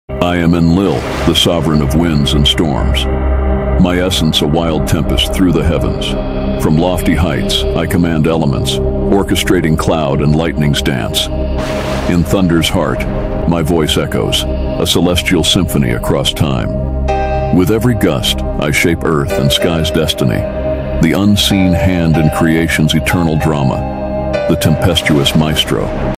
I am Enlil, the sovereign of winds and storms. My essence a wild tempest through the heavens. From lofty heights, I command elements, orchestrating cloud and lightning's dance. In thunder's heart, my voice echoes, a celestial symphony across time. With every gust, I shape earth and sky's destiny, the unseen hand in creation's eternal drama, the tempestuous maestro.